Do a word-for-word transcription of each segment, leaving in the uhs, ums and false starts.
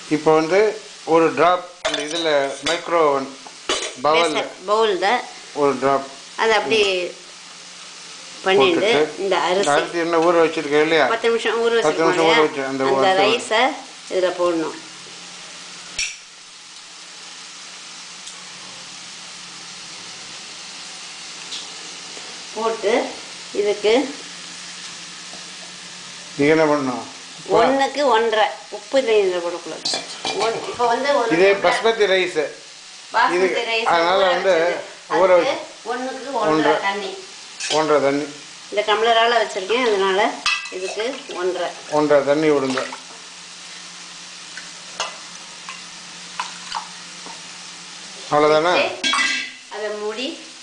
இப்போ வந்து ஒரு டிராப் அந்த இதில் மைக்ரோ ஓவன் பவுலில் பவுலில் ஒரு டிராப் அதை அப்படி பண்ணிட்டு இந்த அரிசி அரிசி என்ன ஊற வச்சிருக்கேன் இல்லையா பத்து நிமிஷம் ஊற வச்சிருக்கோம் அந்த ரைஸை இதில் போடணும். போட்டு இதுக்கு நீங்கள் என்ன பண்ணணும்? ஒன்றுக்கு ஒன்றரை உப்பு இதில் போடக்கூடாது. ஒன் இப்போ வந்து இது பாஸ்மதி ரைஸு பாஸ்மதி ரைஸ் அதனால் வந்து ஊற வச்சு ஒன்றுக்கு ஒன்றரை தண்ணி ஒன்றரை தண்ணி இந்த டம்ளரால் வச்சுருக்கேன். அதனால் இதுக்கு ஒன்றரை ஒன்றரை தண்ணி விடுங்க. அவ்வளோதானே? அதை மூடி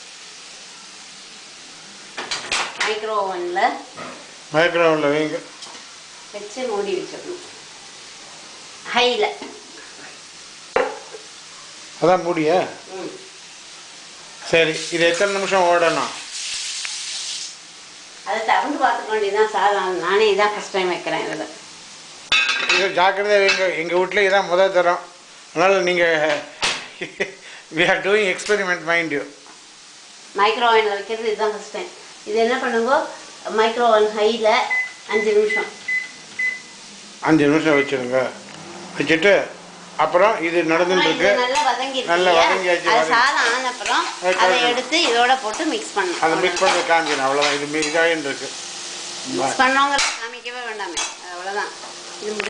மைக்ரோ ஓவனில் மைக்ரோ ஓவனில் வைங்க வச்சு மூடி வச்சிடணும் ஹையில். அதான் மூடியா? ம் சரி. இது எத்தனை நிமிஷம் ஓடணும்? அதை திறந்து பார்த்துக்க வேண்டியதான் சாதம். நானே இதான் ஃபஸ்ட் டைம் வைக்கிறேன். இதில் இது ஜாக்கிரதையாக வைங்க. எங்கள் வீட்டில் இதான் முதல் தரம். அதனால் நீங்கள் we are doing experiment mind you. Micro ஓவனில் வைக்கிறது இதுதான் ஃபஸ்ட் டைம். இது என்ன பண்ணுங்க, மைக்ரோ ஓவன் ஹையில் அஞ்சு நிமிஷம் அஞ்சு நிமிஷம் வச்சுருங்க. வச்சுட்டு அப்புறம் இது நடந்துருக்கு. நல்லா வதங்கி நல்லா வதங்கியாச்சு. அது சாதம் ஆன அப்புறம் அதை எடுத்து இதோட போட்டு மிக்ஸ் பண்ணணும். அதை மிக்ஸ் பண்ணி காமிக்கணும். அவ்வளோதான். இது இதாகின்னு இருக்கு. மிக்ஸ் பண்ணவங்க காமிக்கவே வேண்டாமே. அவ்வளோதான். இது